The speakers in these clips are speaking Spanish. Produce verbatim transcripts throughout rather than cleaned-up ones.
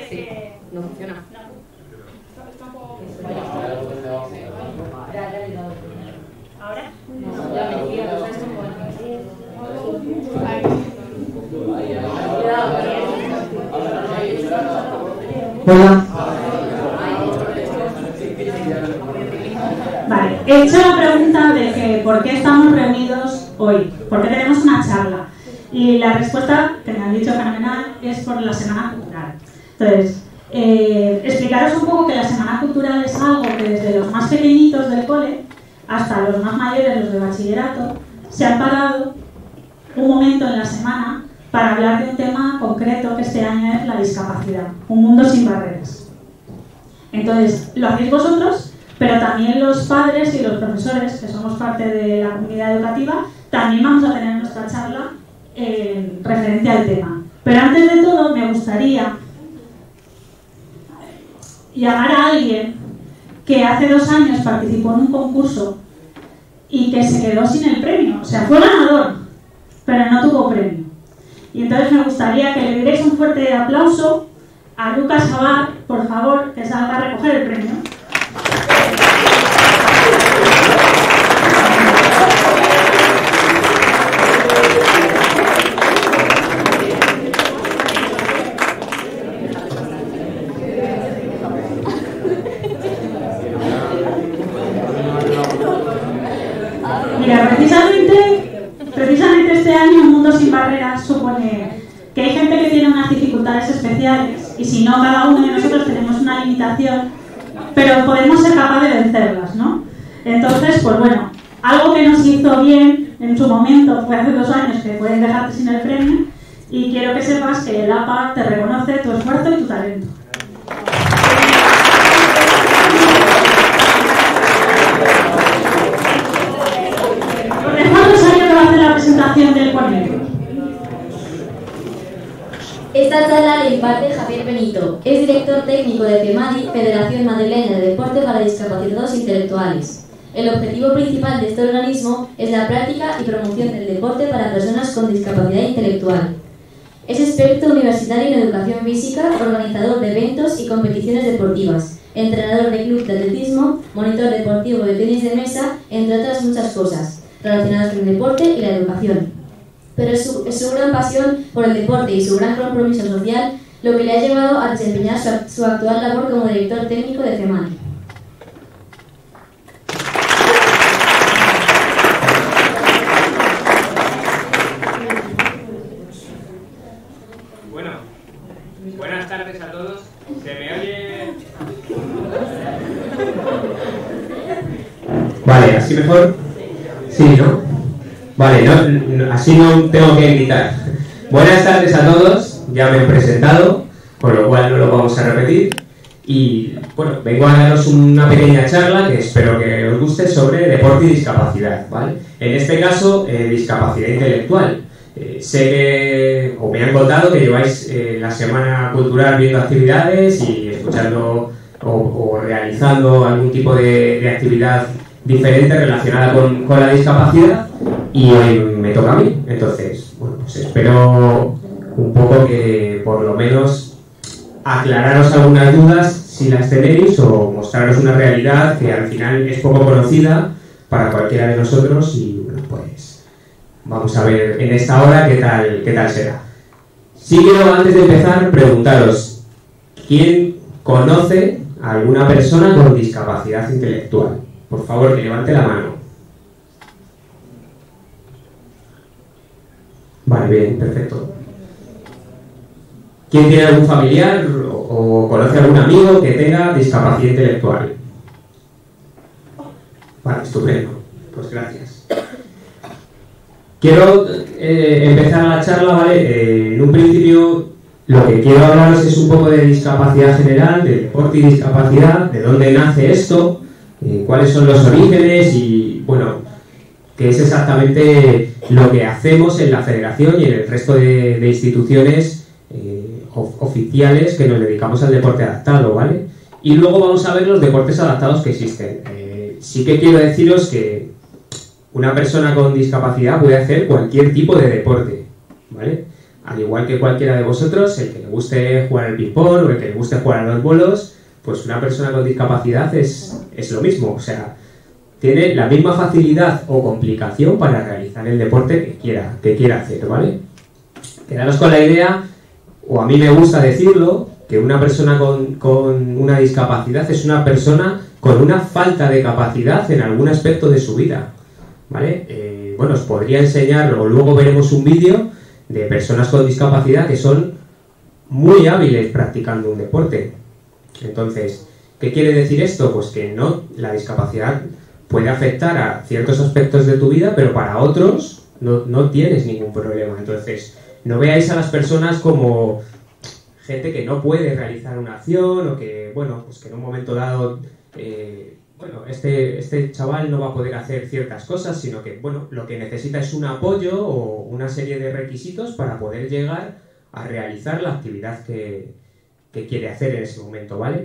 sí. que... No funciona. No. Está un poco... ¿Ahora? No, ya me decía, pues esto Hola. Vale, he hecho la pregunta de que por qué estamos reunidos hoy, por qué tenemos una charla. Y la respuesta, que me han dicho fenomenal, es por la Semana Cultural. Entonces, eh, explicaros un poco que la Semana Cultural es algo que desde los más pequeñitos del cole hasta los más mayores, los de bachillerato, se han parado un momento en la semana para hablar de un tema concreto que este año es la discapacidad, un mundo sin barreras. Entonces, lo hacéis vosotros, pero también los padres y los profesores, que somos parte de la comunidad educativa, también vamos a tener nuestra charla eh, referente al tema. Pero antes de todo, me gustaría llamar a alguien que hace dos años participó en un concurso y que se quedó sin el premio. O sea, fue ganador, pero no tuvo premio. Y entonces me gustaría que le dierais un fuerte aplauso a Lucas Abad, por favor, que salga a recoger el premio. Mira, precisamente, precisamente este año Un Mundo Sin Barreras supone que hay gente que tiene unas dificultades especiales y si no, cada uno de nosotros tenemos una limitación, pero podemos ser capaces de vencerlas, ¿no? Entonces, pues bueno, algo que nos hizo bien en su momento fue hace dos años que puedes dejarte sin el premio y quiero que sepas que el A P A te reconoce tu esfuerzo y tu talento. La presentación del ponente. Esta charla la imparte Javier Benito, es director técnico de FEMADI, Federación Madrileña de Deporte para Discapacitados Intelectuales. El objetivo principal de este organismo es la práctica y promoción del deporte para personas con discapacidad intelectual. Es experto universitario en educación física, organizador de eventos y competiciones deportivas, entrenador de club de atletismo, monitor deportivo de tenis de mesa, entre otras muchas cosas relacionadas con el deporte y la educación. Pero es su, es su gran pasión por el deporte y su gran compromiso social lo que le ha llevado a desempeñar su, su actual labor como director técnico de FEMADI. Bueno, buenas tardes a todos. ¿Se me oye? Vale, ¿así mejor? Sí, ¿no? Vale, no, no, así no tengo que gritar. Buenas tardes a todos, ya me he presentado, con lo cual no lo vamos a repetir. Y bueno, vengo a daros una pequeña charla que espero que os guste sobre deporte y discapacidad, ¿vale? En este caso, eh, discapacidad intelectual. Eh, sé que, o me han contado que lleváis eh, la Semana Cultural viendo actividades y escuchando o, o realizando algún tipo de, de actividad diferente relacionada con, con la discapacidad y hoy me toca a mí. Entonces, bueno, pues espero un poco que por lo menos aclararos algunas dudas si las tenéis o mostraros una realidad que al final es poco conocida para cualquiera de nosotros y bueno, pues vamos a ver en esta hora qué tal, qué tal será. Sí quiero antes de empezar preguntaros, ¿quién conoce a alguna persona con discapacidad intelectual? Por favor, que levante la mano. Vale, bien, perfecto. ¿Quién tiene algún familiar o, o conoce a algún amigo que tenga discapacidad intelectual? Vale, estupendo. Pues gracias. Quiero eh, empezar la charla, ¿vale? Eh, en un principio, lo que quiero hablaros es un poco de discapacidad general, de deporte y discapacidad, de dónde nace esto, Eh, cuáles son los orígenes y, bueno, qué es exactamente lo que hacemos en la Federación y en el resto de, de instituciones eh, of, oficiales que nos dedicamos al deporte adaptado, ¿vale? Y luego vamos a ver los deportes adaptados que existen. Eh, sí que quiero deciros que una persona con discapacidad puede hacer cualquier tipo de deporte, ¿vale? al igual que cualquiera de vosotros, el que le guste jugar al ping-pong o el que le guste jugar a los bolos, pues una persona con discapacidad es, es lo mismo, o sea, tiene la misma facilidad o complicación para realizar el deporte que quiera, que quiera hacer, ¿vale? Quedaros con la idea, o a mí me gusta decirlo, que una persona con, con una discapacidad es una persona con una falta de capacidad en algún aspecto de su vida, ¿vale? Eh, bueno, os podría enseñar, o luego veremos un vídeo de personas con discapacidad que son muy hábiles practicando un deporte. Entonces, ¿qué quiere decir esto? Pues que no, la discapacidad puede afectar a ciertos aspectos de tu vida, pero para otros no, no tienes ningún problema. Entonces, no veáis a las personas como gente que no puede realizar una acción o que, bueno, pues que en un momento dado, eh, bueno, este, este chaval no va a poder hacer ciertas cosas, sino que, bueno, lo que necesita es un apoyo o una serie de requisitos para poder llegar a realizar la actividad que, que quiere hacer en ese momento, ¿vale?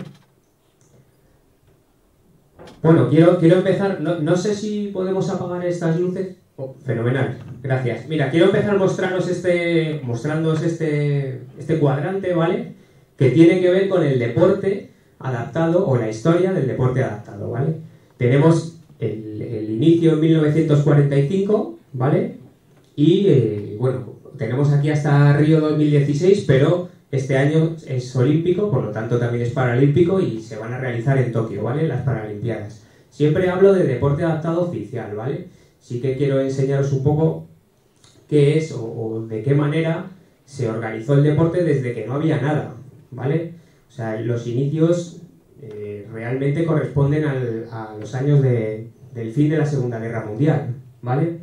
Bueno, quiero, quiero empezar, no, no sé si podemos apagar estas luces. Oh, fenomenal, gracias. Mira, quiero empezar mostrándoos este, mostrándoos este, este cuadrante, ¿vale? Que tiene que ver con el deporte adaptado o la historia del deporte adaptado, ¿vale? Tenemos el, el inicio en mil novecientos cuarenta y cinco, ¿vale? Y, eh, bueno, tenemos aquí hasta Río dos mil dieciséis, pero este año es olímpico, por lo tanto también es paralímpico y se van a realizar en Tokio, ¿vale? Las Paralimpiadas. Siempre hablo de deporte adaptado oficial, ¿vale? Sí que quiero enseñaros un poco qué es o, o de qué manera se organizó el deporte desde que no había nada, ¿vale? O sea, los inicios eh, realmente corresponden al, a los años de, del fin de la Segunda Guerra Mundial, ¿vale?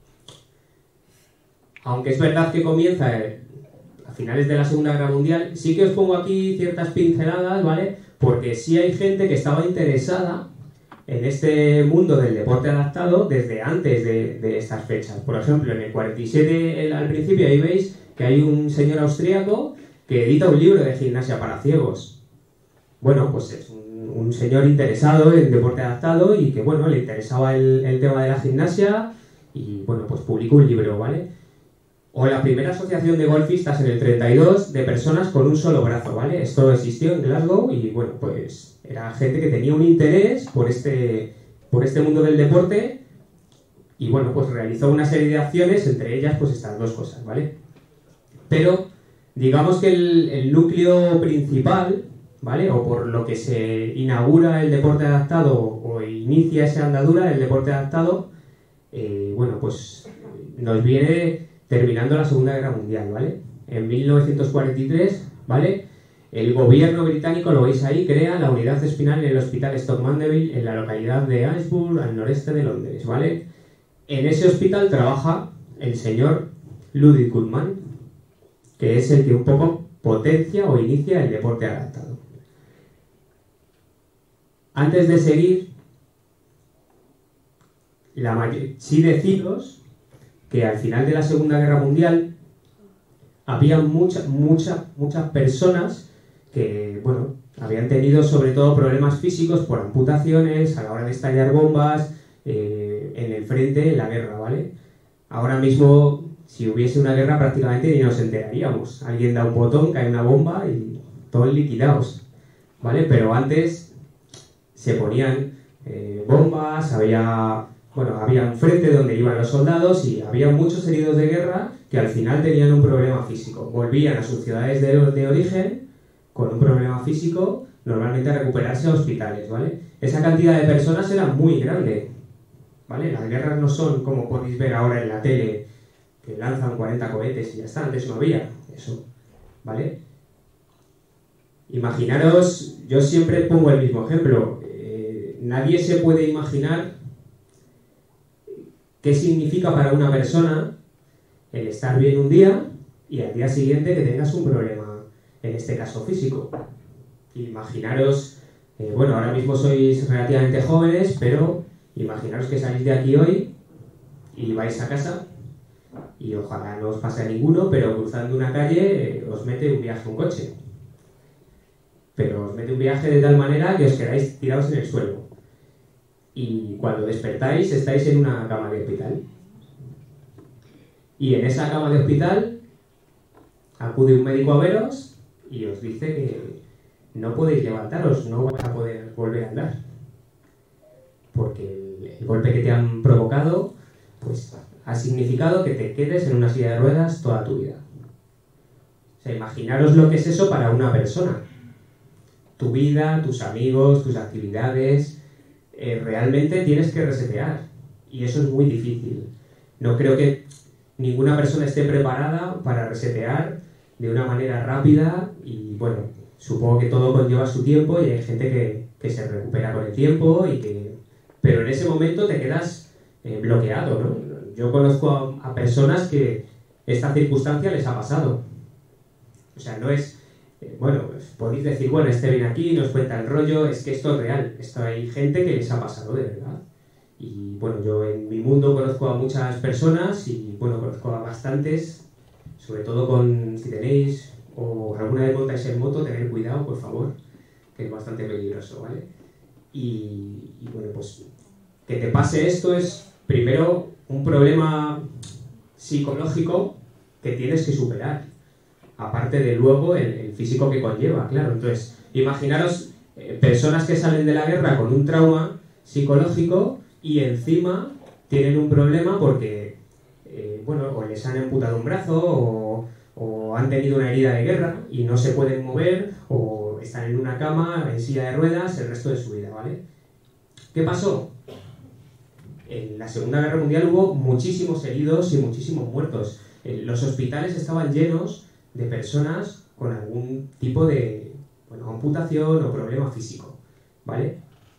Aunque es verdad que comienza eh, a finales de la Segunda Guerra Mundial, sí que os pongo aquí ciertas pinceladas, ¿vale? Porque sí hay gente que estaba interesada en este mundo del deporte adaptado desde antes de, de estas fechas. Por ejemplo, en el cuarenta y siete, el, al principio, ahí veis que hay un señor austríaco que edita un libro de gimnasia para ciegos. Bueno, pues es un, un señor interesado en deporte adaptado y que, bueno, le interesaba el, el tema de la gimnasia y, bueno, pues publicó un libro, ¿vale? O la primera asociación de golfistas en el treinta y dos de personas con un solo brazo, ¿vale? Esto existió en Glasgow y, bueno, pues era gente que tenía un interés por este, por este mundo del deporte y, bueno, pues realizó una serie de acciones, entre ellas, pues estas dos cosas, ¿vale? Pero, digamos que el, el núcleo principal, ¿vale? O por lo que se inaugura el deporte adaptado o inicia esa andadura del deporte adaptado, eh, bueno, pues nos viene terminando la Segunda Guerra Mundial, ¿vale? En mil novecientos cuarenta y tres, ¿vale? El gobierno británico, lo veis ahí, crea la unidad espinal en el Hospital Stoke Mandeville, en la localidad de Aylesbury, al noreste de Londres, ¿vale? En ese hospital trabaja el señor Ludwig Guttmann, que es el que un poco potencia o inicia el deporte adaptado. Antes de seguir, la may- sí deciros que al final de la Segunda Guerra Mundial había muchas, muchas, muchas personas que, bueno, habían tenido sobre todo problemas físicos por amputaciones a la hora de estallar bombas eh, en el frente, en la guerra, ¿vale? Ahora mismo, si hubiese una guerra, prácticamente ni nos enteraríamos. Alguien da un botón, cae una bomba y todos liquidados, ¿vale? Pero antes se ponían eh, bombas, había... Bueno, había un frente donde iban los soldados y había muchos heridos de guerra que al final tenían un problema físico. Volvían a sus ciudades de, de origen con un problema físico, normalmente a recuperarse a hospitales, ¿vale? Esa cantidad de personas era muy grande, ¿vale? Las guerras no son como podéis ver ahora en la tele, que lanzan cuarenta cohetes y ya está, antes no había eso, ¿vale? Imaginaros, yo siempre pongo el mismo ejemplo, eh, nadie se puede imaginar qué significa para una persona el estar bien un día y al día siguiente que tengas un problema, en este caso físico. Imaginaros, eh, bueno, ahora mismo sois relativamente jóvenes, pero imaginaros que salís de aquí hoy y vais a casa y ojalá no os pase a ninguno, pero cruzando una calle eh, os mete un viaje un coche. Pero os mete un viaje de tal manera que os quedáis tirados en el suelo. Y cuando despertáis estáis en una cama de hospital. Y en esa cama de hospital acude un médico a veros y os dice que no podéis levantaros, no vais a poder volver a andar. Porque el, el golpe que te han provocado, pues ha significado que te quedes en una silla de ruedas toda tu vida. O sea, imaginaros lo que es eso para una persona. Tu vida, tus amigos, tus actividades, eh, realmente tienes que resetear. Y eso es muy difícil. No creo que ninguna persona esté preparada para resetear de una manera rápida y, bueno, supongo que todo conlleva su tiempo y hay gente que, que se recupera con el tiempo y que... Pero en ese momento te quedas eh, bloqueado, ¿no? Yo conozco a, a personas que esta circunstancia les ha pasado. O sea, no es... Eh, bueno, pues podéis decir, bueno, este viene aquí, nos cuenta el rollo, es que esto es real. Esto hay gente que les ha pasado de verdad. Y bueno, yo en mi mundo conozco a muchas personas y bueno, conozco a bastantes, sobre todo con, si tenéis o alguna vez montáis en moto, tener cuidado, por favor, que es bastante peligroso, ¿vale? Y, y bueno, pues que te pase esto es primero un problema psicológico que tienes que superar, aparte de luego el, el físico que conlleva, claro. Entonces, imaginaros eh, personas que salen de la guerra con un trauma psicológico y encima tienen un problema porque, eh, bueno, o les han amputado un brazo o, o han tenido una herida de guerra y no se pueden mover o están en una cama, en silla de ruedas el resto de su vida, ¿vale? ¿Qué pasó? En la Segunda Guerra Mundial hubo muchísimos heridos y muchísimos muertos. Eh, los hospitales estaban llenos de personas con algún tipo de, bueno, amputación o problema físico, ¿vale?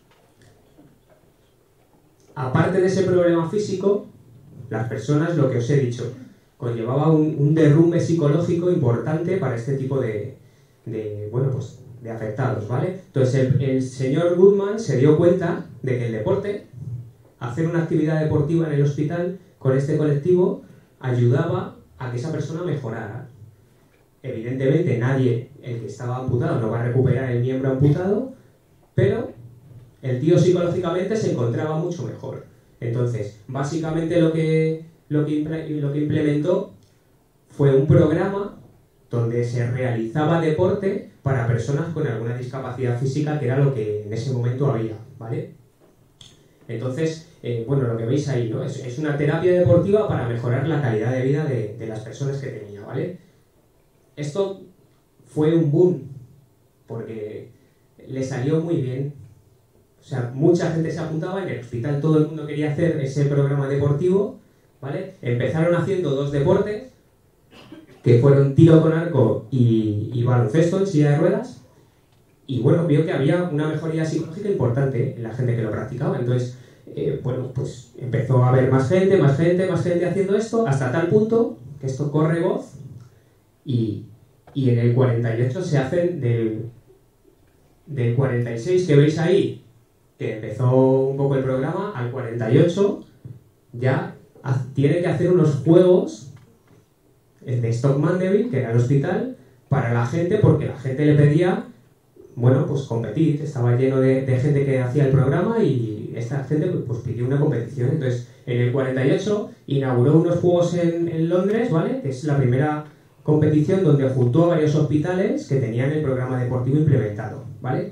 Aparte de ese problema físico, las personas, lo que os he dicho, conllevaba un, un derrumbe psicológico importante para este tipo de, de, bueno, pues, de afectados, ¿vale? Entonces el, el señor Goodman se dio cuenta de que el deporte, hacer una actividad deportiva en el hospital con este colectivo, ayudaba a que esa persona mejorara. Evidentemente nadie, el que estaba amputado, no va a recuperar el miembro amputado, pero el tío psicológicamente se encontraba mucho mejor. Entonces, básicamente lo que, lo que, lo que implementó fue un programa donde se realizaba deporte para personas con alguna discapacidad física, que era lo que en ese momento había, ¿vale? Entonces, eh, bueno, lo que veis ahí, ¿no? Es, es una terapia deportiva para mejorar la calidad de vida de, de las personas que tenía, ¿vale? Esto fue un boom, porque le salió muy bien. O sea, mucha gente se apuntaba, en el hospital todo el mundo quería hacer ese programa deportivo, ¿vale? Empezaron haciendo dos deportes, que fueron tiro con arco y, y baloncesto en silla de ruedas, y bueno, vio que había una mejoría psicológica importante en la gente que lo practicaba. Entonces, eh, bueno, pues empezó a haber más gente, más gente, más gente haciendo esto, hasta tal punto que esto corre voz, y, y en el cuarenta y ocho se hacen del, del cuarenta y seis que veis ahí, que empezó un poco el programa, al cuarenta y ocho ya tiene que hacer unos juegos de Stoke Mandeville, que era el hospital, para la gente, porque la gente le pedía, bueno, pues competir. Estaba lleno de, de gente que hacía el programa y esta gente pues pidió una competición. Entonces, en el cuarenta y ocho inauguró unos juegos en, en Londres, ¿vale? Que es la primera competición donde juntó a varios hospitales que tenían el programa deportivo implementado, ¿vale?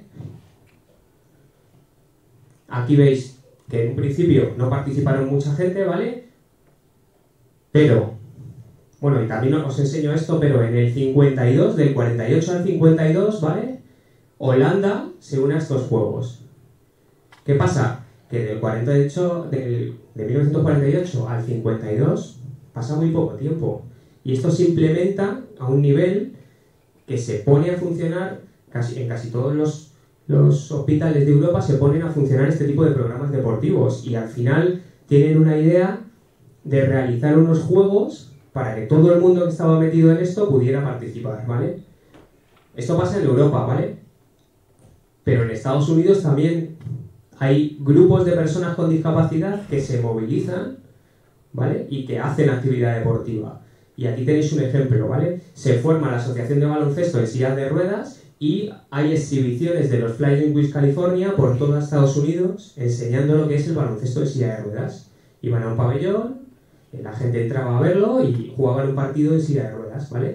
Aquí veis que en un principio no participaron mucha gente, ¿vale? Pero, bueno, y también os enseño esto, pero en el cincuenta y dos, del cuarenta y ocho al cincuenta y dos, ¿vale? Holanda se une a estos juegos. ¿Qué pasa? Que del cuarenta y ocho, del, de mil novecientos cuarenta y ocho al cincuenta y dos pasa muy poco tiempo. Y esto se implementa a un nivel que se pone a funcionar casi, en casi todos los Los hospitales de Europa se ponen a funcionar este tipo de programas deportivos y al final tienen una idea de realizar unos juegos para que todo el mundo que estaba metido en esto pudiera participar, ¿vale? Esto pasa en Europa, ¿vale? Pero en Estados Unidos también hay grupos de personas con discapacidad que se movilizan, ¿vale? Y que hacen actividad deportiva. Y aquí tenéis un ejemplo, ¿vale? Se forma la Asociación de Baloncesto en Sillas de Ruedas y hay exhibiciones de los Flying Wheels California por todo Estados Unidos enseñando lo que es el baloncesto de silla de ruedas. Iban a un pabellón, la gente entraba a verlo y jugaban un partido en silla de ruedas, ¿vale?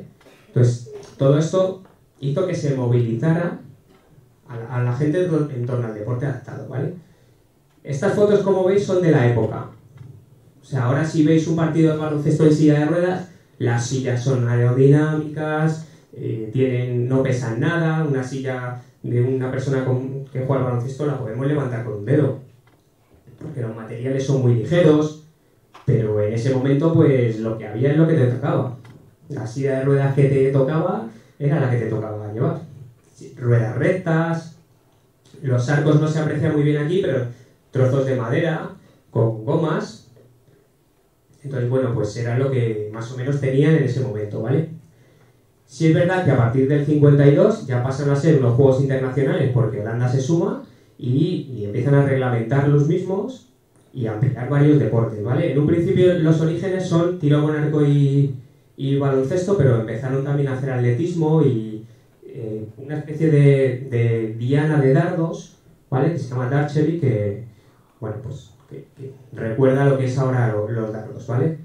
Entonces, todo esto hizo que se movilizara a la, a la gente en torno al deporte adaptado, ¿vale? Estas fotos, como veis, son de la época. O sea, ahora si veis un partido de baloncesto en silla de ruedas, las sillas son aerodinámicas, eh, tienen, no pesan nada, una silla de una persona con, que juega al baloncesto la podemos levantar con un dedo, porque los materiales son muy ligeros, pero en ese momento pues lo que había es lo que te tocaba. La silla de ruedas que te tocaba era la que te tocaba llevar. Ruedas rectas, los arcos no se aprecian muy bien aquí, pero trozos de madera con gomas. Entonces, bueno, pues era lo que más o menos tenían en ese momento, ¿vale? Sí es verdad que a partir del cincuenta y dos ya pasan a ser unos juegos internacionales porque Holanda se suma y, y empiezan a reglamentar los mismos y a ampliar varios deportes, ¿vale? En un principio los orígenes son tiro con arco y, y baloncesto, pero empezaron también a hacer atletismo y eh, una especie de, de diana de dardos, ¿vale? Que se llama Darchery, que, bueno, pues que, que recuerda lo que es ahora lo, los dardos, ¿vale?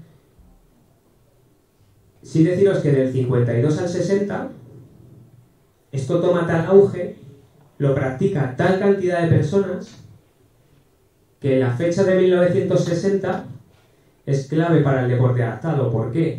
Sí deciros que del cincuenta y dos al sesenta esto toma tal auge, lo practica tal cantidad de personas, que la fecha de mil novecientos sesenta es clave para el deporte adaptado. ¿Por qué?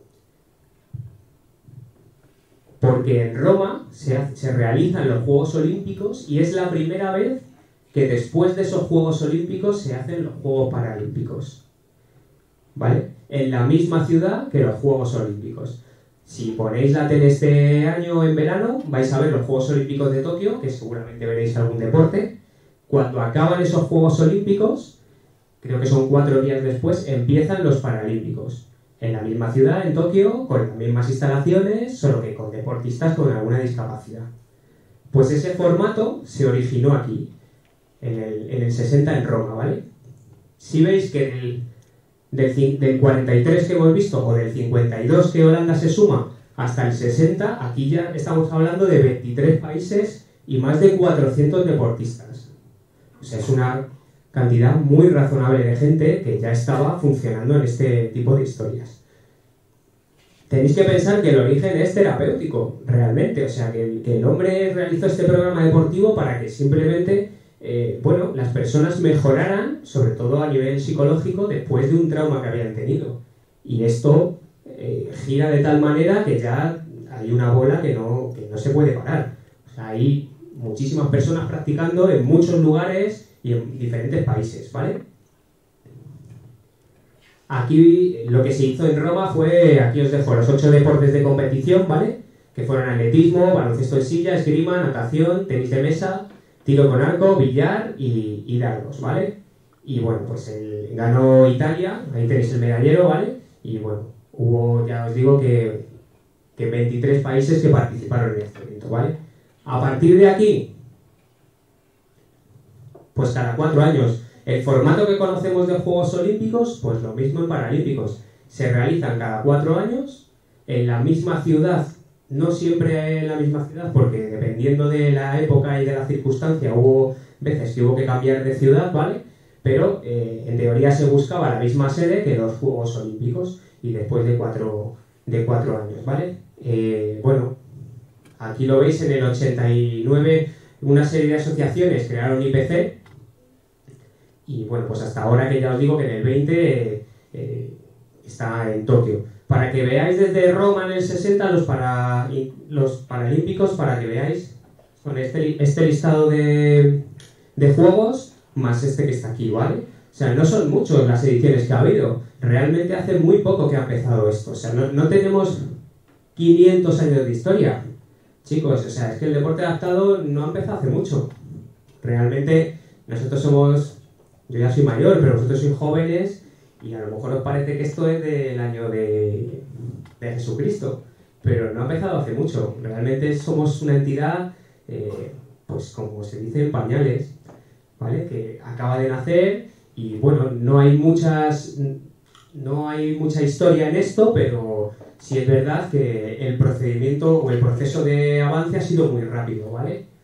Porque en Roma se, se realizan los Juegos Olímpicos y es la primera vez que después de esos Juegos Olímpicos se hacen los Juegos Paralímpicos, ¿vale? En la misma ciudad que los Juegos Olímpicos. Si ponéis la tele este año en verano, vais a ver los Juegos Olímpicos de Tokio, que seguramente veréis algún deporte. Cuando acaban esos Juegos Olímpicos, creo que son cuatro días después, empiezan los Paralímpicos. En la misma ciudad, en Tokio, con las mismas instalaciones, solo que con deportistas con alguna discapacidad. Pues ese formato se originó aquí, en el, en el sesenta en Roma, ¿vale? Si veis que del, del, del cuarenta y tres que hemos visto, o del cincuenta y dos que Holanda se suma, hasta el sesenta, aquí ya estamos hablando de veintitrés países y más de cuatrocientos deportistas. O sea, es una cantidad muy razonable de gente que ya estaba funcionando en este tipo de historias. Tenéis que pensar que el origen es terapéutico, realmente. O sea, que el, que el hombre realizó este programa deportivo para que simplemente, eh, bueno, las personas mejoraran, sobre todo a nivel psicológico, después de un trauma que habían tenido. Y esto eh, gira de tal manera que ya hay una bola que no, que no se puede parar. O sea, hay muchísimas personas practicando en muchos lugares y en diferentes países, ¿vale? Aquí lo que se hizo en Roma fue, aquí os dejo los ocho deportes de competición, ¿vale? Que fueron atletismo, baloncesto en silla, esgrima, natación, tenis de mesa, tiro con arco, billar y, y dardos, ¿vale? Y bueno, pues el, ganó Italia, ahí tenéis el medallero, ¿vale? Y bueno, hubo, ya os digo que, que veintitrés países que participaron en este evento, ¿vale? A partir de aquí, pues cada cuatro años, el formato que conocemos de Juegos Olímpicos, pues lo mismo en Paralímpicos. Se realizan cada cuatro años, en la misma ciudad, no siempre en la misma ciudad, porque dependiendo de la época y de la circunstancia, hubo veces que hubo que cambiar de ciudad, ¿vale? Pero eh, en teoría se buscaba la misma sede que los Juegos Olímpicos, y después de cuatro, de cuatro años, ¿vale? Eh, bueno, aquí lo veis, en el ochenta y nueve una serie de asociaciones crearon I P C, y bueno, pues hasta ahora que ya os digo que en el veinte eh, eh, está en Tokio. Para que veáis desde Roma en el sesenta los, para, los Paralímpicos, para que veáis con este, este listado de, de juegos, más este que está aquí, ¿vale? O sea, no son muchos las ediciones que ha habido. Realmente hace muy poco que ha empezado esto. O sea, no, no tenemos quinientos años de historia. Chicos, o sea, es que el deporte adaptado no ha empezado hace mucho. Realmente nosotros somos... Yo ya soy mayor, pero vosotros sois jóvenes y a lo mejor os parece que esto es del año de, de Jesucristo, pero no ha empezado hace mucho. Realmente somos una entidad, eh, pues como se dice, en pañales, ¿vale? Que acaba de nacer y bueno, no hay muchas, no hay mucha historia en esto, pero sí es verdad que el procedimiento o el proceso de avance ha sido muy rápido, ¿vale?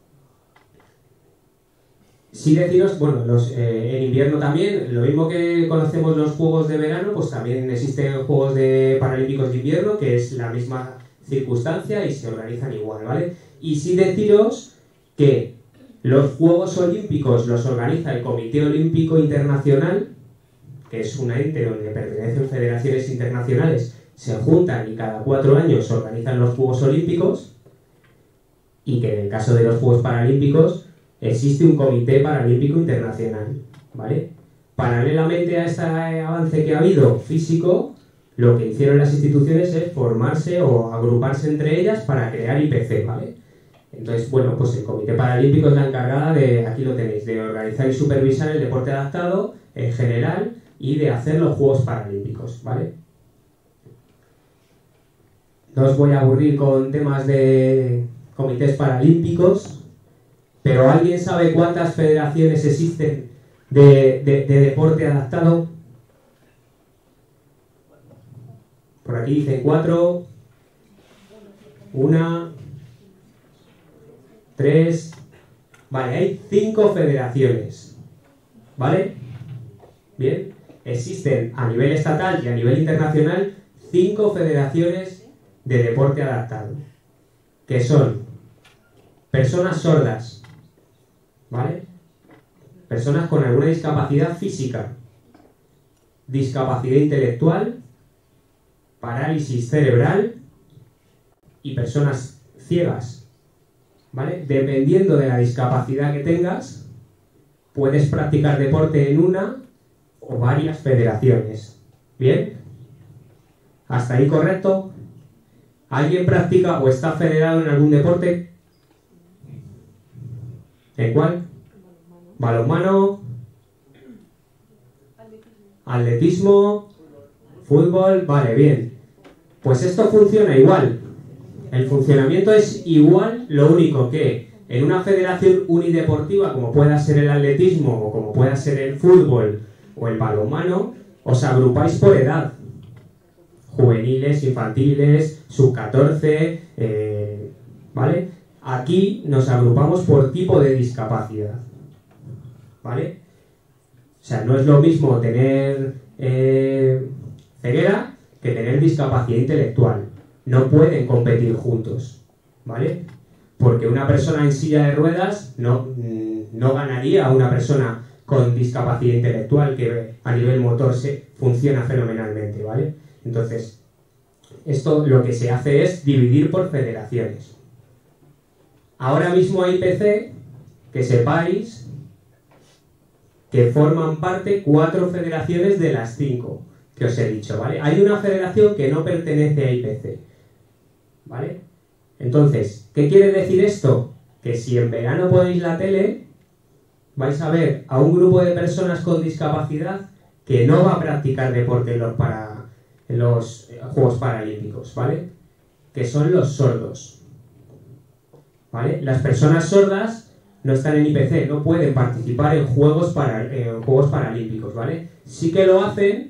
Sí deciros, bueno, los, eh, en invierno también, lo mismo que conocemos los Juegos de verano, pues también existen Juegos de Paralímpicos de invierno, que es la misma circunstancia y se organizan igual, ¿vale? Y sí deciros que los Juegos Olímpicos los organiza el Comité Olímpico Internacional, que es un ente donde pertenecen federaciones internacionales, se juntan y cada cuatro años organizan los Juegos Olímpicos, y que en el caso de los Juegos Paralímpicos existe un Comité Paralímpico Internacional, ¿vale? Paralelamente a este avance que ha habido físico, lo que hicieron las instituciones es formarse o agruparse entre ellas para crear I P C, ¿vale? Entonces, bueno, pues el Comité Paralímpico es la encargada de, aquí lo tenéis, de organizar y supervisar el deporte adaptado en general y de hacer los Juegos Paralímpicos, ¿vale? No os voy a aburrir con temas de comités paralímpicos, pero ¿alguien sabe cuántas federaciones existen de, de, de deporte adaptado? Por aquí dicen cuatro, una, tres, vale, hay cinco federaciones, ¿vale? Bien, existen a nivel estatal y a nivel internacional cinco federaciones de deporte adaptado, que son personas sordas, ¿vale? Personas con alguna discapacidad física, discapacidad intelectual, parálisis cerebral y personas ciegas, ¿vale? Dependiendo de la discapacidad que tengas, puedes practicar deporte en una o varias federaciones. ¿Bien? ¿Hasta ahí correcto? ¿Alguien practica o está federado en algún deporte? ¿En cuál? Balonmano, atletismo, fútbol, vale, bien. Pues esto funciona igual. El funcionamiento es igual, lo único que en una federación unideportiva, como pueda ser el atletismo o como pueda ser el fútbol o el balonmano, os agrupáis por edad. Juveniles, infantiles, sub catorce, eh, ¿vale? Aquí nos agrupamos por tipo de discapacidad, ¿vale? O sea, no es lo mismo tener eh, ceguera que tener discapacidad intelectual. No pueden competir juntos, ¿vale? Porque una persona en silla de ruedas no, no ganaría a una persona con discapacidad intelectual que a nivel motor se funciona fenomenalmente, ¿vale? Entonces, esto lo que se hace es dividir por federaciones. Ahora mismo hay I P C, que sepáis que forman parte cuatro federaciones de las cinco que os he dicho, ¿vale? Hay una federación que no pertenece a I P C, ¿vale? Entonces, ¿qué quiere decir esto? Que si en verano ponéis la tele, vais a ver a un grupo de personas con discapacidad que no va a practicar deporte en los, para, en los Juegos Paralímpicos, ¿vale? Que son los sordos, ¿vale? Las personas sordas no están en I P C, no pueden participar en Juegos, para, en Juegos Paralímpicos, ¿vale? Sí que lo hacen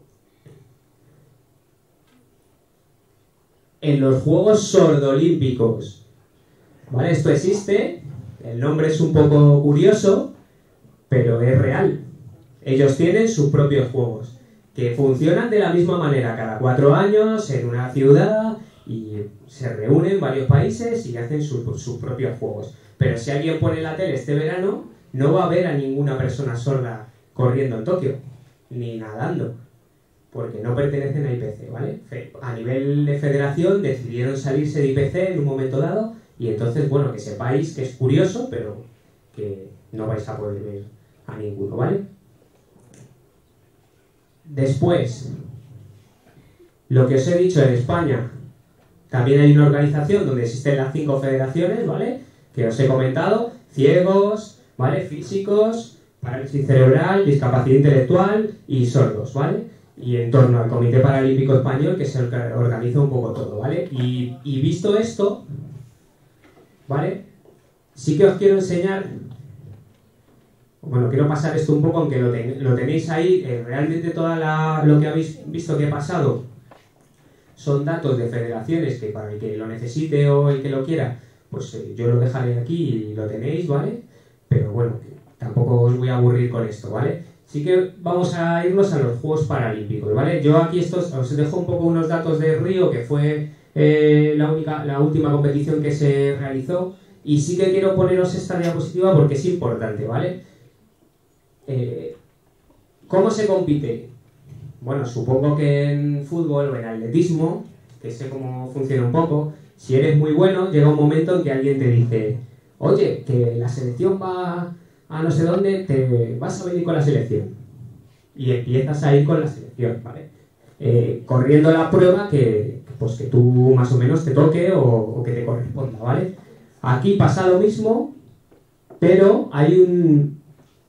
en los Juegos Sordolímpicos, ¿vale? Esto existe, el nombre es un poco curioso, pero es real. Ellos tienen sus propios juegos, que funcionan de la misma manera cada cuatro años en una ciudad y se reúnen varios países y hacen sus, sus propios juegos. Pero si alguien pone la tele este verano, no va a ver a ninguna persona sorda corriendo en Tokio, ni nadando, porque no pertenecen a I P C, ¿vale? A nivel de federación decidieron salirse de I P C en un momento dado y entonces, bueno, que sepáis que es curioso, pero que no vais a poder ver a ninguno, ¿vale? Después, lo que os he dicho en España, también hay una organización donde existen las cinco federaciones, ¿vale? Que os he comentado, ciegos, ¿vale? Físicos, parálisis cerebral, discapacidad intelectual y sordos, ¿vale? Y en torno al Comité Paralímpico Español, que se organiza un poco todo, ¿vale? Y, y visto esto, ¿vale? Sí que os quiero enseñar, bueno, quiero pasar esto un poco, aunque lo, ten, lo tenéis ahí, eh, realmente todo lo que habéis visto que he pasado son datos de federaciones que para el que lo necesite o el que lo quiera, pues eh, yo lo dejaré aquí y lo tenéis, ¿vale? Pero bueno, tampoco os voy a aburrir con esto, ¿vale? Sí que vamos a irnos a los Juegos Paralímpicos, ¿vale? Yo aquí estos, os dejo un poco unos datos de Río, que fue eh, la, única, la última competición que se realizó. Y sí que quiero poneros esta diapositiva porque es importante, ¿vale? Eh, ¿Cómo se compite? Bueno, supongo que en fútbol o en atletismo, que sé cómo funciona un poco, si eres muy bueno, llega un momento en que alguien te dice, oye, que la selección va a no sé dónde, te vas a venir con la selección. Y empiezas a ir con la selección, ¿vale? Eh, corriendo la prueba que, pues que tú más o menos te toque o, o que te corresponda, ¿vale? Aquí pasa lo mismo, pero hay un...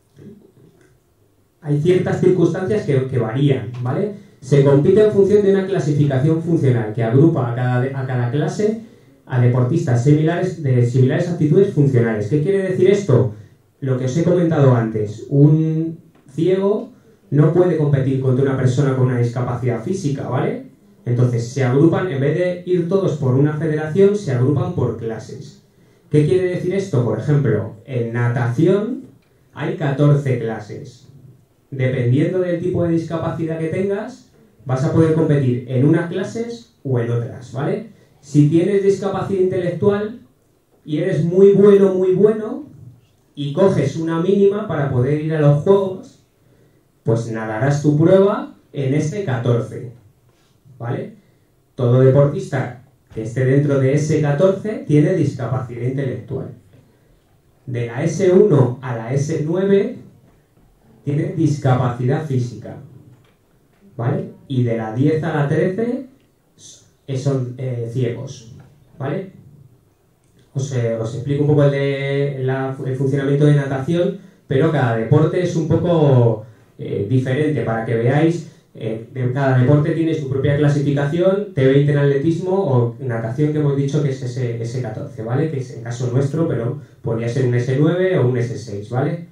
hay ciertas circunstancias que, que varían, ¿vale? Se compite en función de una clasificación funcional que agrupa a cada, a cada clase a deportistas similares, de similares aptitudes funcionales. ¿Qué quiere decir esto? Lo que os he comentado antes. Un ciego no puede competir contra una persona con una discapacidad física, ¿vale? Entonces se agrupan, en vez de ir todos por una federación, se agrupan por clases. ¿Qué quiere decir esto? Por ejemplo, en natación hay catorce clases. Dependiendo del tipo de discapacidad que tengas, vas a poder competir en unas clases o en otras, ¿vale? Si tienes discapacidad intelectual y eres muy bueno, muy bueno, y coges una mínima para poder ir a los juegos, pues nadarás tu prueba en este catorce, ¿vale? Todo deportista que esté dentro de ese catorce tiene discapacidad intelectual. De la ese uno a la ese nueve tiene discapacidad física, ¿vale? Y de la diez a la trece son eh, ciegos, ¿vale? Os, eh, os explico un poco el, de, la, el funcionamiento de natación, pero cada deporte es un poco eh, diferente para que veáis. Eh, cada deporte tiene su propia clasificación, T veinte en atletismo o natación, que hemos dicho que es ese, ese catorce, ¿vale? Que es el caso nuestro, pero podría ser un ese nueve o un ese seis, ¿vale?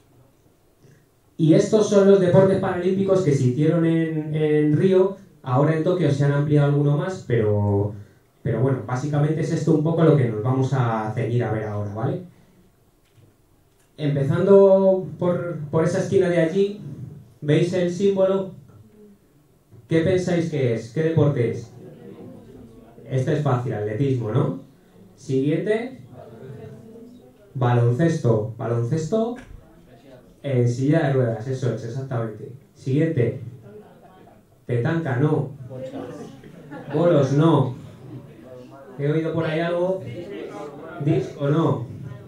Y estos son los deportes paralímpicos que se hicieron en, en Río. Ahora en Tokio se han ampliado alguno más, pero, pero bueno, básicamente es esto un poco lo que nos vamos a ceñir a ver ahora, ¿vale? Empezando por, por esa esquina de allí, ¿veis el símbolo? ¿Qué pensáis que es? ¿Qué deporte es? Este es fácil, atletismo, ¿no? Siguiente, baloncesto. Baloncesto en silla de ruedas, eso es, exactamente. Siguiente, petanca, no. Bolos, no. ¿He oído por ahí algo? Disco, no.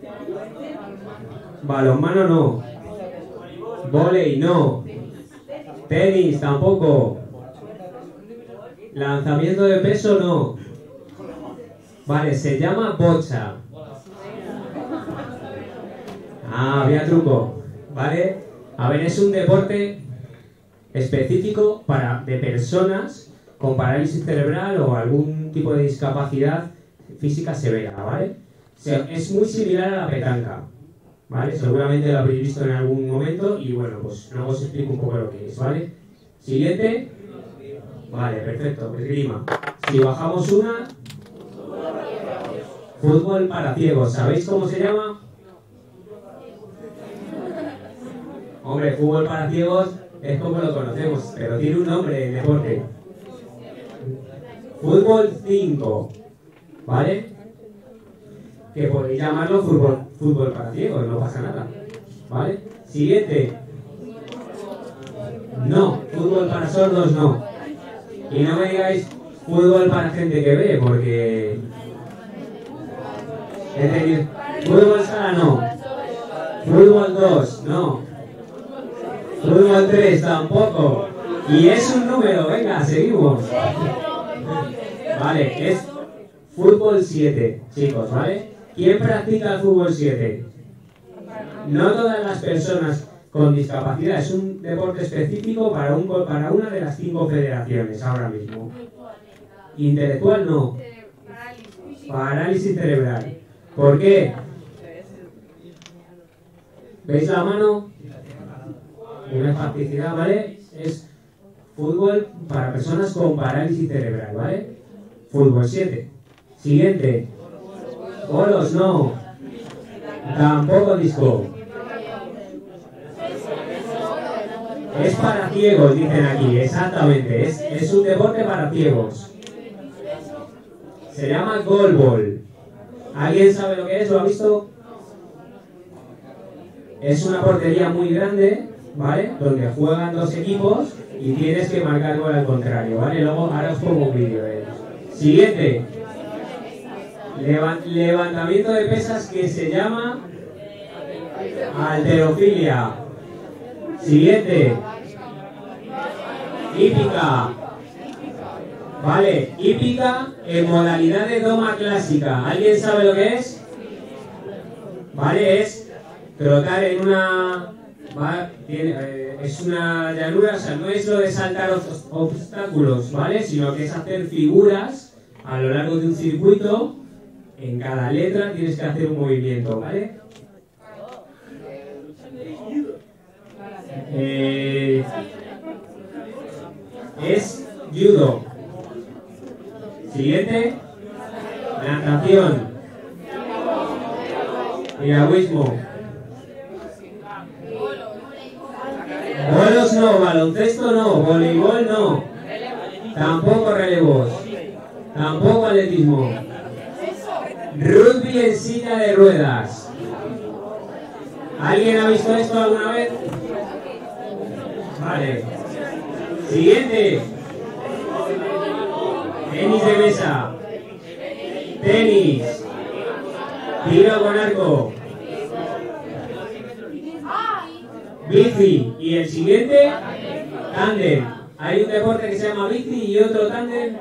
Balonmano, no. Vóley, no. Tenis, tampoco. Lanzamiento de peso, no. Vale, se llama bocha. Ah, había truco. ¿Vale? A ver, es un deporte específico para, de personas con parálisis cerebral o algún tipo de discapacidad física severa, ¿vale? O sea, es muy similar a la petanca, ¿vale? Seguramente lo habréis visto en algún momento y bueno, pues luego os explico un poco lo que es, ¿vale? Siguiente. Vale, perfecto, esgrima. Si bajamos una... Fútbol para ciegos. ¿Sabéis cómo se llama? Hombre, fútbol para ciegos es como lo conocemos, pero tiene un nombre el deporte. Fútbol cinco, ¿vale? Que podéis llamarlo fútbol, fútbol para ciegos, no pasa nada, ¿vale? Siguiente. No, fútbol para sordos no. Y no me digáis fútbol para gente que ve, porque... Es decir, fútbol sala no. Fútbol dos, no. Fútbol tres tampoco. Y es un número, venga, seguimos. Vale, es fútbol siete, chicos, ¿vale? ¿Quién practica el fútbol siete? No todas las personas con discapacidad, es un deporte específico para, un, para una de las cinco federaciones ahora mismo. Intelectual no. Parálisis cerebral. ¿Por qué? ¿Veis la mano? Una espasticidad, ¿vale? Es fútbol para personas con parálisis cerebral, ¿vale? Fútbol siete. Siguiente. Bolos, no. Tampoco disco. Es para ciegos, dicen aquí, exactamente. Es, es un deporte para ciegos. Se llama goalball. ¿Alguien sabe lo que es? ¿Lo ha visto? Es una portería muy grande, ¿vale? Donde juegan dos equipos y tienes que marcar gol al contrario, ¿vale? Luego ahora os pongo un vídeo de ello. Siguiente. Leva- levantamiento de pesas que se llama halterofilia. Siguiente. Hípica. Vale, hípica en modalidad de doma clásica. ¿Alguien sabe lo que es? Vale, es trotar en una... Va, tiene, eh, es una llanura, o sea, no es lo de saltar os- obstáculos, ¿vale? Sino que es hacer figuras a lo largo de un circuito. En cada letra tienes que hacer un movimiento, ¿vale? Eh, es judo. Siguiente. Natación. Piragüismo. Bolos no, baloncesto no, voleibol no. Tampoco relevos. Tampoco atletismo. Rugby en silla de ruedas. ¿Alguien ha visto esto alguna vez? Vale. Siguiente. Tenis de mesa. Tenis. Tiro con arco. Bici. Y el siguiente, tándem. Hay un deporte que se llama bici y otro tándem.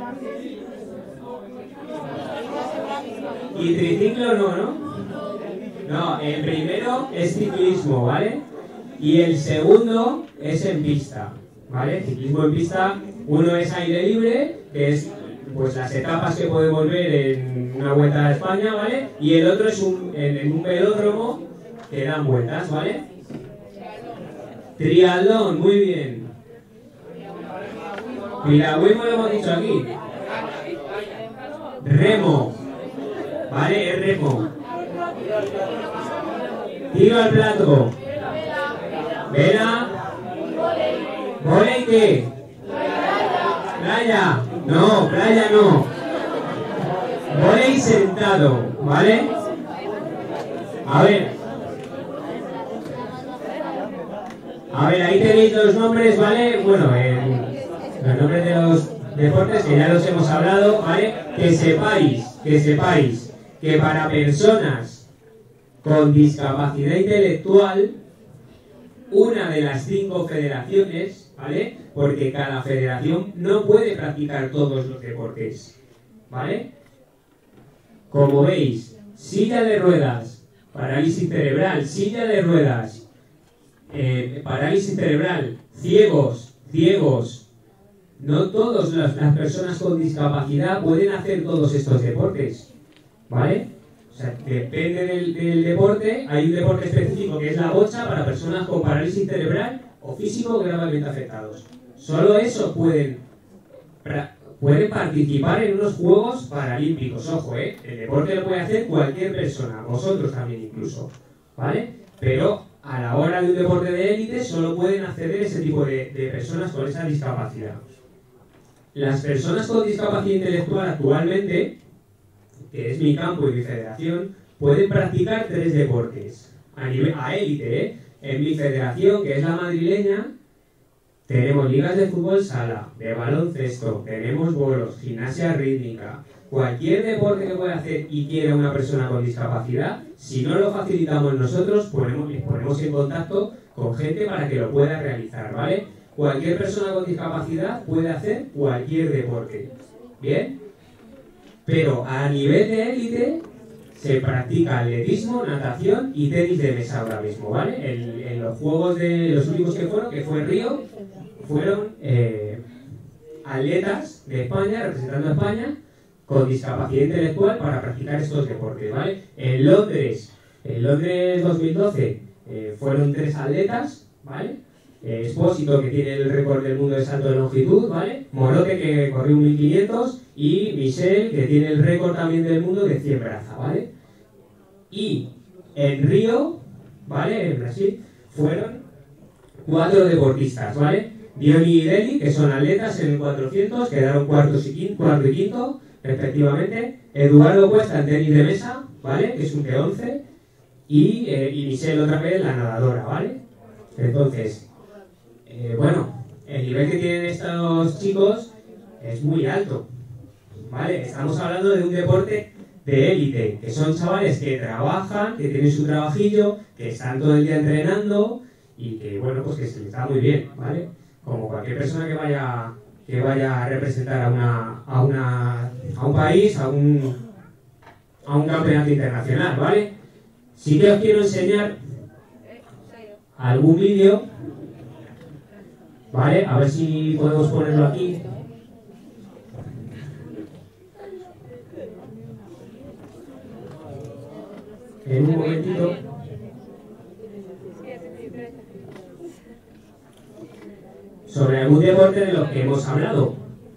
Y triciclo no, ¿no? No, el primero es ciclismo, ¿vale? Y el segundo es en pista, ¿vale? Ciclismo en pista, uno es aire libre, que es pues las etapas que podemos ver en una vuelta a España, ¿vale? Y el otro es un, en, en un velódromo que dan vueltas, ¿vale? Triatlón, muy bien. Piragüismo lo hemos dicho aquí. Remo. Vale, es remo. Tiro al plato. Vela. ¿Volei qué? Playa. No, playa no. Volei sentado, ¿vale? A ver. A ver, ahí tenéis los nombres, ¿vale? Bueno, eh, los nombres de los deportes que ya los hemos hablado, ¿vale? Que sepáis, que sepáis que para personas con discapacidad intelectual, una de las cinco federaciones, ¿vale? Porque cada federación no puede practicar todos los deportes, ¿vale? Como veis, silla de ruedas, parálisis cerebral, silla de ruedas, eh, parálisis cerebral, ciegos, ciegos. No todas las, las personas con discapacidad pueden hacer todos estos deportes, ¿vale? O sea, depende del, del deporte. Hay un deporte específico que es la bocha para personas con parálisis cerebral o físico gravemente afectados. Solo eso pueden, pra, pueden participar en unos Juegos Paralímpicos. Ojo, ¿eh? El deporte lo puede hacer cualquier persona, vosotros también incluso, ¿vale? Pero a la hora de un deporte de élite solo pueden acceder ese tipo de, de personas con esa discapacidad. Las personas con discapacidad intelectual actualmente, que es mi campo y mi federación, pueden practicar tres deportes a nivel a élite, ¿eh? En mi federación, que es la madrileña, tenemos ligas de fútbol sala, de baloncesto, tenemos bolos, gimnasia rítmica, cualquier deporte que pueda hacer y quiera una persona con discapacidad, si no lo facilitamos nosotros, ponemos, les ponemos en contacto con gente para que lo pueda realizar, ¿vale? Cualquier persona con discapacidad puede hacer cualquier deporte, ¿bien? Pero a nivel de élite se practica atletismo, natación y tenis de mesa ahora mismo, ¿vale? En, en los juegos de los últimos que fueron, que fue en Río, fueron eh, atletas de España, representando a España, con discapacidad intelectual para practicar estos deportes, ¿vale? En Londres, en Londres dos mil doce, eh, fueron tres atletas, ¿vale? Eh, Expósito, que tiene el récord del mundo de salto de longitud, ¿vale? Morote, que corrió un mil quinientos, y Michel, que tiene el récord también del mundo de cien brazas, ¿vale? Y en Río, ¿vale? En Brasil, fueron cuatro deportistas, ¿vale? Diony y Deli, que son atletas en el cuatrocientos, quedaron cuartos y quinto, cuarto y quinto, respectivamente. Eduardo Cuesta en tenis de mesa, ¿vale? Que es un T once. Y, eh, y Michelle otra vez, la nadadora, ¿vale? Entonces, eh, bueno, el nivel que tienen estos chicos es muy alto, ¿vale? Estamos hablando de un deporte de élite, que son chavales que trabajan, que tienen su trabajillo, que están todo el día entrenando y que, bueno, pues que se les da muy bien, ¿vale? Como cualquier persona que vaya, que vaya a representar a, una, a, una, a un país, a un, a un campeonato internacional, ¿vale? Sí que os quiero enseñar algún vídeo, ¿vale? A ver si podemos ponerlo aquí. En un momentito. Sobre algún deporte de los que hemos hablado.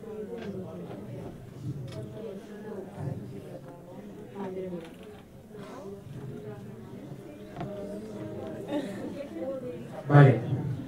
Vale.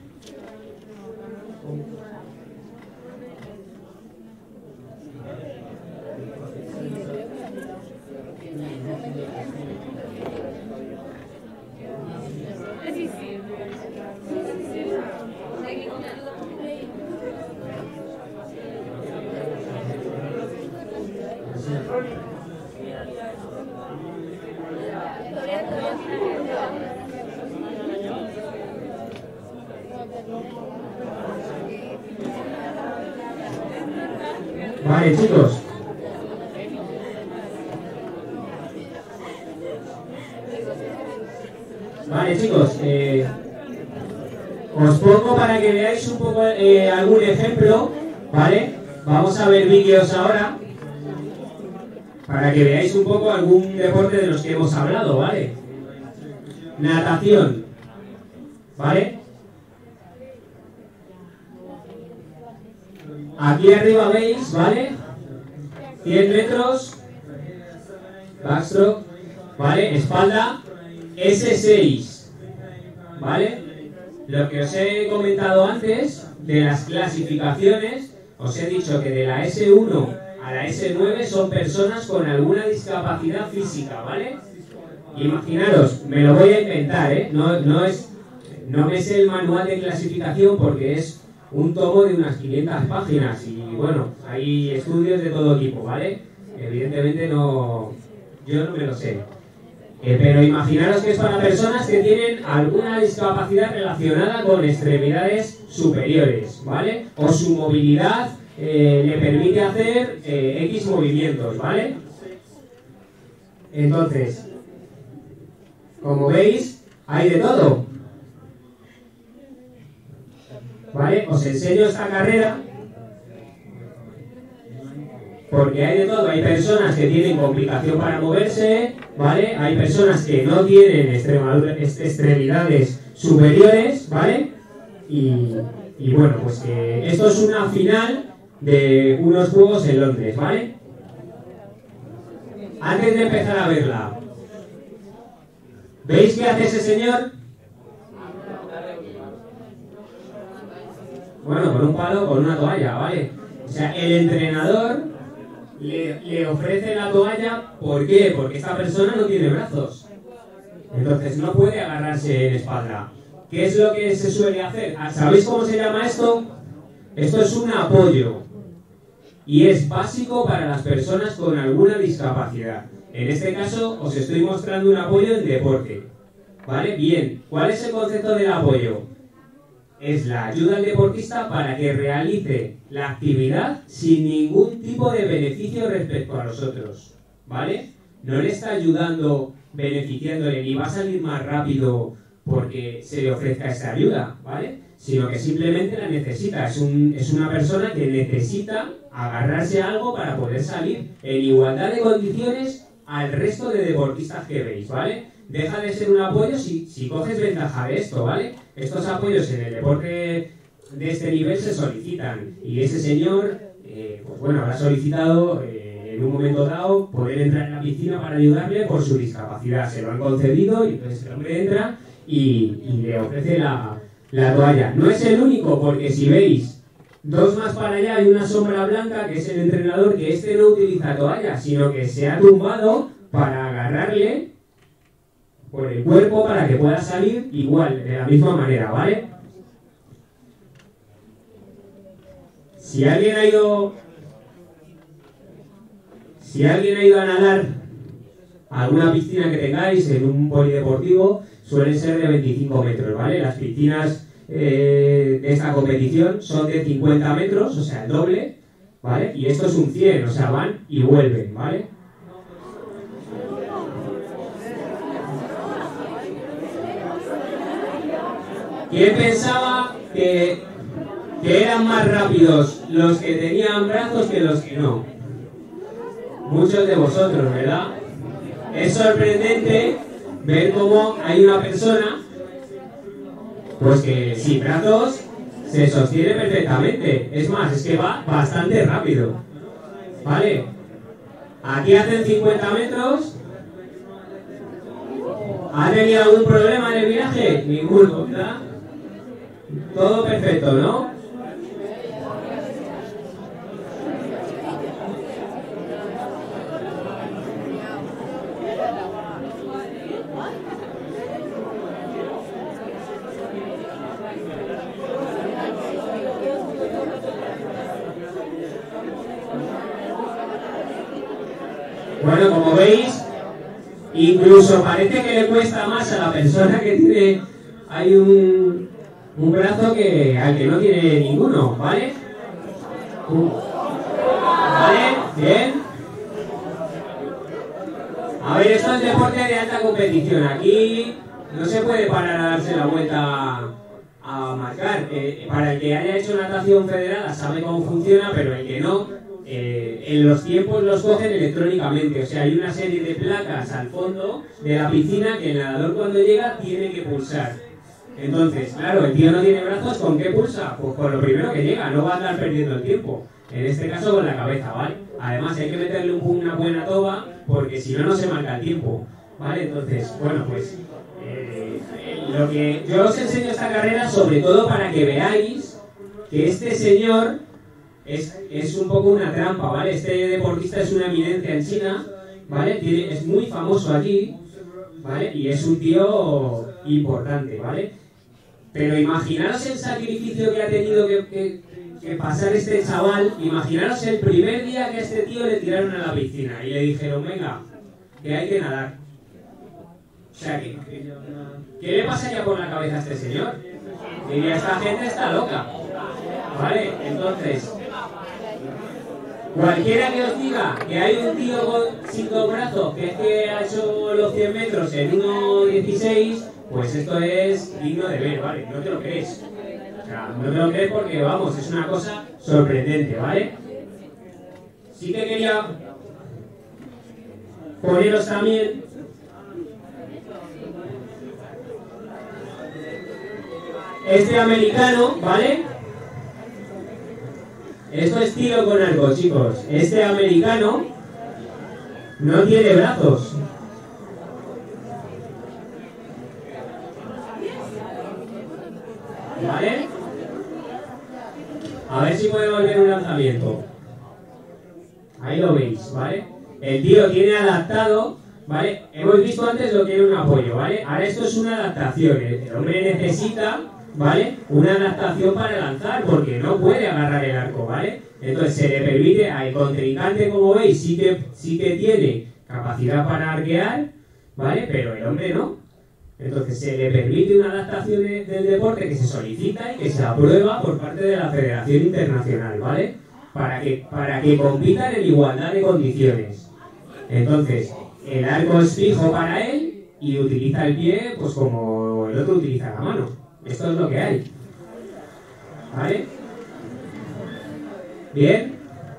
Vale, chicos. Vale, chicos. Eh, os pongo para que veáis un poco eh, algún ejemplo, ¿vale? Vamos a ver vídeos ahora para que veáis un poco algún deporte de los que hemos hablado, ¿vale? Natación, ¿vale? Aquí arriba veis, ¿vale? cien metros, backstroke, ¿vale? Espalda, ese seis, ¿vale? Lo que os he comentado antes de las clasificaciones, os he dicho que de la ese uno a la ese nueve son personas con alguna discapacidad física, ¿vale? Imaginaros, me lo voy a inventar, ¿eh? No, no, es, no me sé el manual de clasificación porque es un tomo de unas quinientas páginas y bueno, hay estudios de todo tipo, ¿vale? Evidentemente no, yo no me lo sé. Eh, pero imaginaros que es para personas que tienen alguna discapacidad relacionada con extremidades superiores, ¿vale? O su movilidad eh, le permite hacer eh, X movimientos, ¿vale? Entonces, como veis, hay de todo. ¿Vale? Os enseño esta carrera porque hay de todo. Hay personas que tienen complicación para moverse, ¿vale? Hay personas que no tienen extremidades superiores, ¿vale? Y, y bueno, pues que esto es una final de unos juegos en Londres, ¿vale? Antes de empezar a verla, ¿veis qué hace ese señor? Bueno, con un palo, con una toalla, ¿vale? O sea, el entrenador le, le ofrece la toalla, ¿por qué? Porque esta persona no tiene brazos. Entonces no puede agarrarse en espalda. ¿Qué es lo que se suele hacer? ¿Sabéis cómo se llama esto? Esto es un apoyo. Y es básico para las personas con alguna discapacidad. En este caso, os estoy mostrando un apoyo en deporte. ¿Vale? Bien, ¿cuál es el concepto del apoyo? Es la ayuda al deportista para que realice la actividad sin ningún tipo de beneficio respecto a los otros, ¿vale? No le está ayudando, beneficiándole, ni va a salir más rápido porque se le ofrezca esta ayuda, ¿vale? Sino que simplemente la necesita. Es, un, es una persona que necesita agarrarse a algo para poder salir en igualdad de condiciones al resto de deportistas que veis, ¿vale? Deja de ser un apoyo si, si coges ventaja de esto, ¿vale? Estos apoyos en el deporte de este nivel se solicitan y ese señor, eh, pues bueno, habrá solicitado eh, en un momento dado poder entrar en la piscina para ayudarle por su discapacidad. Se lo han concedido y entonces el hombre entra y, y le ofrece la, la toalla. No es el único, porque si veis dos más para allá hay una sombra blanca que es el entrenador, que este no utiliza toalla, sino que se ha tumbado para agarrarle por el cuerpo para que pueda salir igual, de la misma manera, ¿vale? Si alguien ha ido... Si alguien ha ido a nadar a alguna piscina que tengáis en un polideportivo, suelen ser de veinticinco metros, ¿vale? Las piscinas eh, de esta competición son de cincuenta metros, o sea, el doble, ¿vale? Y esto es un cien, o sea, van y vuelven, ¿vale? ¿Quién pensaba que, que eran más rápidos los que tenían brazos que los que no? Muchos de vosotros, ¿verdad? Es sorprendente ver cómo hay una persona pues que sin brazos se sostiene perfectamente. Es más, es que va bastante rápido, ¿vale? Aquí hacen cincuenta metros. ¿Ha tenido algún problema en el viaje? Ninguno, ¿verdad? Todo perfecto, ¿no? Bueno, como veis, incluso parece que le cuesta más a la persona que tiene hay un, un brazo que al que no tiene ninguno, ¿vale? ¿Vale? Bien. A ver, esto es deporte de alta competición. Aquí no se puede parar a darse la vuelta a marcar. Eh, para el que haya hecho natación federada sabe cómo funciona, pero el que no... Eh, en los tiempos los cogen electrónicamente, o sea, hay una serie de placas al fondo de la piscina que el nadador cuando llega tiene que pulsar. Entonces, claro, el tío no tiene brazos, ¿con qué pulsa? Pues con lo primero que llega, no va a andar perdiendo el tiempo. En este caso con la cabeza, ¿vale? Además hay que meterle un, una buena toba porque si no, no se marca el tiempo, ¿vale? Entonces, bueno, pues eh, lo que yo os enseño esta carrera sobre todo para que veáis que este señor Es, es un poco una trampa, ¿vale? Este deportista es una eminencia en China, ¿vale? Tiene, es muy famoso allí, ¿vale? Y es un tío importante, ¿vale? Pero imaginaros el sacrificio que ha tenido que, que, que pasar este chaval, imaginaros el primer día que a este tío le tiraron a la piscina y le dijeron, venga, que hay que nadar. O sea, que, que, ¿qué le pasaría por la cabeza a este señor? Diría, esta gente está loca, ¿vale? Entonces... Cualquiera que os diga que hay un tío con, sin dos brazos que es que ha hecho los cien metros en uno dieciséis, pues esto es digno de ver, ¿vale? No te lo crees. O sea, no te lo crees porque, vamos, es una cosa sorprendente, ¿vale? Sí que quería poneros también este americano, ¿vale? Esto es tiro con arco, chicos. Este americano no tiene brazos. ¿Vale? A ver si podemos ver un lanzamiento. Ahí lo veis, ¿vale? El tío tiene adaptado, ¿vale? Hemos visto antes lo que era un apoyo, ¿vale? Ahora esto es una adaptación. El hombre necesita... ¿vale? Una adaptación para lanzar, porque no puede agarrar el arco, ¿vale? Entonces se le permite al contrincante, como veis, sí que, sí que tiene capacidad para arquear, ¿vale? Pero el hombre no. Entonces se le permite una adaptación de, del deporte que se solicita y que se aprueba por parte de la Federación Internacional, ¿vale? Para que, para que compitan en igualdad de condiciones. Entonces, el arco es fijo para él y utiliza el pie, pues como el otro utiliza la mano. Esto es lo que hay, ¿vale? Bien.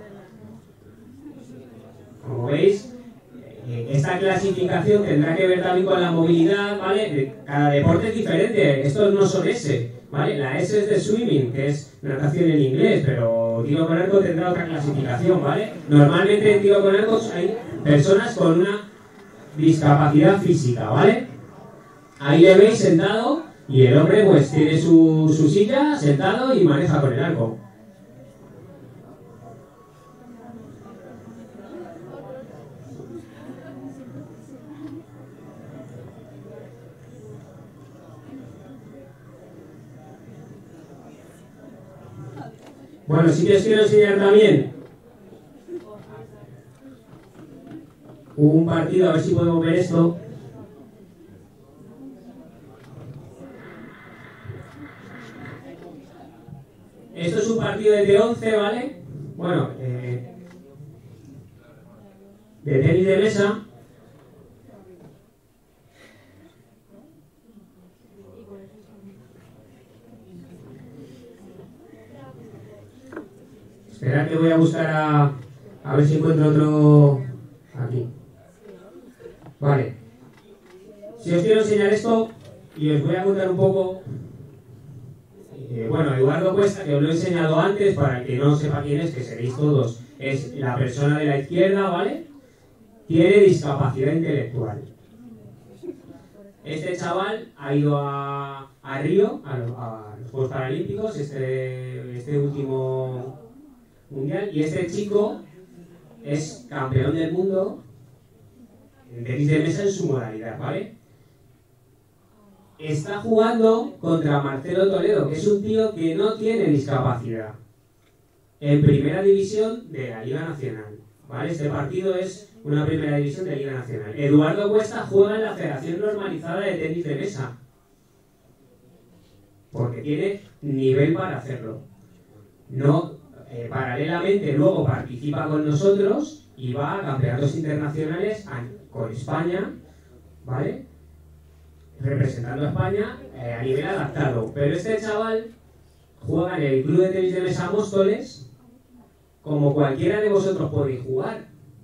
Como veis, esta clasificación tendrá que ver también con la movilidad, ¿vale? Cada deporte es diferente, estos no son S, ¿vale? La S es de swimming, que es natación en inglés, pero tiro con arco tendrá otra clasificación, ¿vale? Normalmente en tiro con arco hay personas con una discapacidad física, ¿vale? Ahí le veis sentado, Y el hombre pues tiene su, su silla, sentado y maneja con el arco. Bueno, sí que os quiero enseñar también un partido, a ver si podemos ver esto. Esto es un partido de T once, ¿vale? Bueno, eh, de tenis de mesa. Esperad que voy a buscar a, a ver si encuentro otro aquí. Vale. Si os quiero enseñar esto y os voy a contar un poco. Eh, bueno, Eduardo Cuesta, que os lo he enseñado antes, para el que no sepa quién es, que seréis todos, es la persona de la izquierda, ¿vale? Tiene discapacidad intelectual. Este chaval ha ido a, a Río, a, a los Juegos Paralímpicos, este, este último mundial, y este chico es campeón del mundo en tenis de mesa en su modalidad, ¿vale? Está jugando contra Marcelo Toledo, que es un tío que no tiene discapacidad, en primera división de la Liga Nacional, ¿vale? Este partido es una primera división de la Liga Nacional. Eduardo Cuesta juega en la Federación Normalizada de Tenis de Mesa, porque tiene nivel para hacerlo. No, eh, paralelamente luego participa con nosotros y va a campeonatos internacionales a, con España, ¿vale? Representando a España eh, a nivel adaptado. Pero este chaval juega en el Club de Tenis de Mesa Móstoles, como cualquiera de vosotros podéis jugar.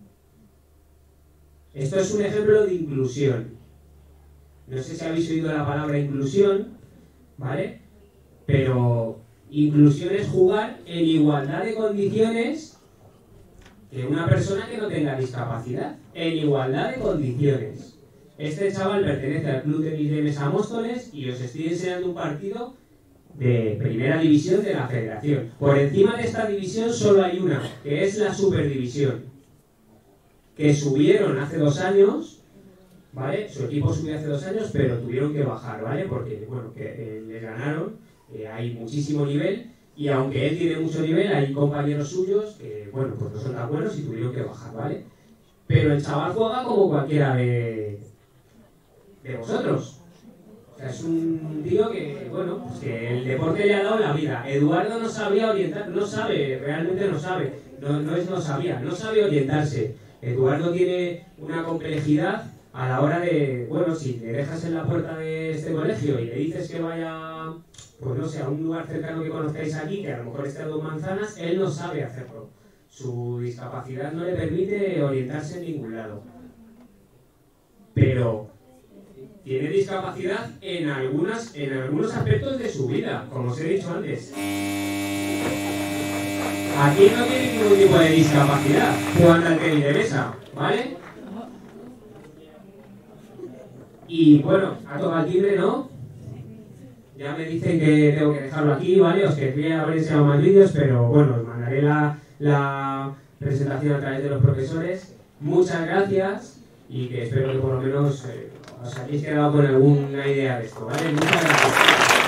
Esto es un ejemplo de inclusión. No sé si habéis oído la palabra inclusión, ¿vale? Pero inclusión es jugar en igualdad de condiciones que una persona que no tenga discapacidad. En igualdad de condiciones. Este chaval pertenece al Club de Tenis de Mesa Móstoles y os estoy enseñando un partido de primera división de la federación. Por encima de esta división solo hay una, que es la Superdivisión, que subieron hace dos años, ¿vale? Su equipo subió hace dos años, pero tuvieron que bajar, ¿vale? Porque, bueno, que eh, les ganaron, eh, hay muchísimo nivel, y aunque él tiene mucho nivel, hay compañeros suyos que, bueno, pues no son tan buenos y tuvieron que bajar, ¿vale? Pero el chaval juega como cualquiera de... de vosotros. O sea, es un tío que, bueno, pues que el deporte le ha dado la vida. Eduardo no sabía orientar, no sabe, realmente no sabe, no, no es no sabía, no sabe orientarse. Eduardo tiene una complejidad a la hora de, bueno, si le dejas en la puerta de este colegio y le dices que vaya, pues no sé, a un lugar cercano que conozcáis aquí, que a lo mejor esté a dos manzanas, él no sabe hacerlo. Su discapacidad no le permite orientarse en ningún lado. Pero tiene discapacidad en, algunas, en algunos aspectos de su vida, como os he dicho antes. Aquí no tiene ningún tipo de discapacidad jugando al tenis de mesa, ¿vale? Y bueno, ha tocado el timbre, ¿no? Ya me dicen que tengo que dejarlo aquí, ¿vale? Os querría haber enseñado más vídeos, pero bueno, os mandaré la, la presentación a través de los profesores. Muchas gracias y que espero que por lo menos... Eh, os habéis quedado con alguna idea de esto, ¿vale? Muchas gracias.